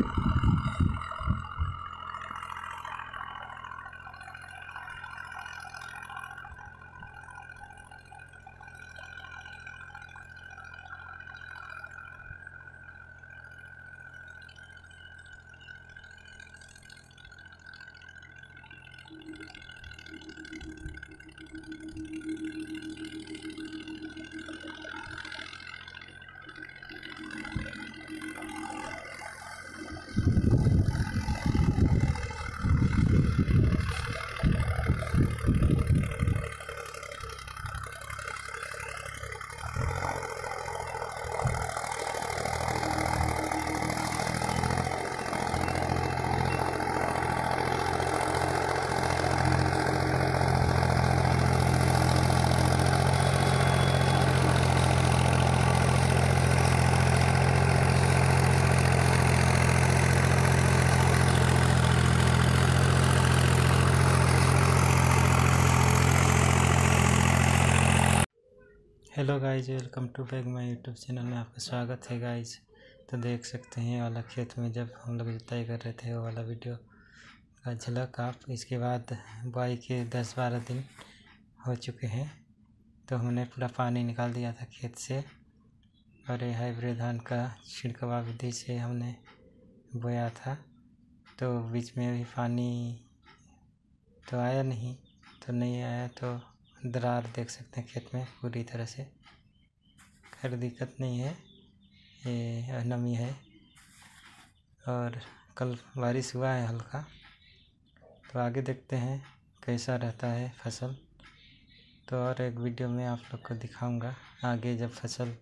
Hello guys, welcome to back my YouTube channel में आपका स्वागत है गाइज। तो देख सकते हैं वाला खेत में जब हम लोग जुताई कर रहे थे वो वाला वीडियो का झलक आप। इसके बाद बुआई के 10-12 दिन हो चुके हैं, तो हमने पूरा पानी निकाल दिया था खेत से और ये हाइब्रिड धान का छिड़काव विधि से हमने बोया था। तो बीच में भी पानी तो आया नहीं, तो नहीं आया तो दरार देख सकते हैं खेत में पूरी तरह से। खैर दिक्कत नहीं है, ये नमी है और कल बारिश हुआ है हल्का। तो आगे देखते हैं कैसा रहता है फसल। तो और एक वीडियो में आप लोग को दिखाऊंगा आगे जब फसल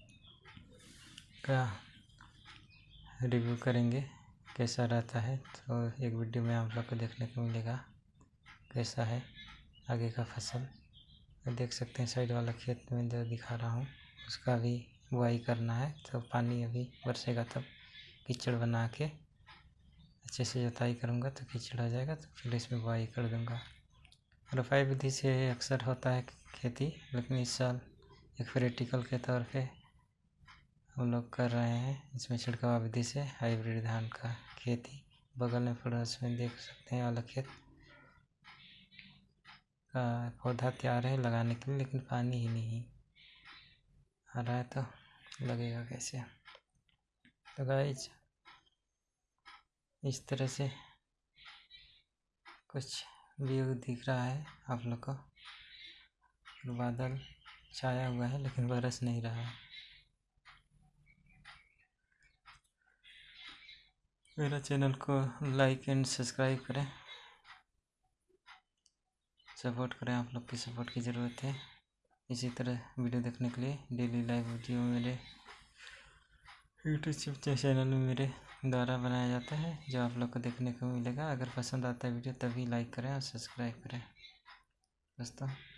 का रिव्यू करेंगे कैसा रहता है। तो एक वीडियो में आप लोग को देखने को मिलेगा कैसा है आगे का फसल। देख सकते हैं साइड वाला खेत में जो दिखा रहा हूँ उसका भी बुआई करना है। तो पानी अभी बरसेगा तब कीचड़ बना के अच्छे से जुताई करूँगा तो कीचड़ आ जाएगा, तो फिर इसमें बुआई कर दूँगा। रोपाई विधि से अक्सर होता है खेती, लेकिन इस साल एक प्रैक्टिकल के तौर पे हम लोग कर रहे हैं इसमें छिड़काव विधि से हाइब्रिड धान का खेती। बगल में पड़ोस में देख सकते हैं वाला खेत का पौधा तैयार है लगाने के लिए, लेकिन पानी ही नहीं आ रहा है तो लगेगा कैसे। तो गाइस इस तरह से कुछ व्यू दिख रहा है आप लोग को। बादल छाया हुआ है लेकिन बरस नहीं रहा है। मेरा चैनल को लाइक एंड सब्सक्राइब करें, सपोर्ट करें। आप लोग की सपोर्ट की ज़रूरत है। इसी तरह वीडियो देखने के लिए डेली लाइव वीडियो मेरे यूट्यूब चैनल में मेरे द्वारा बनाया जाता है, जो आप लोग को देखने को मिलेगा। अगर पसंद आता है वीडियो तभी लाइक करें और सब्सक्राइब करें दोस्तों।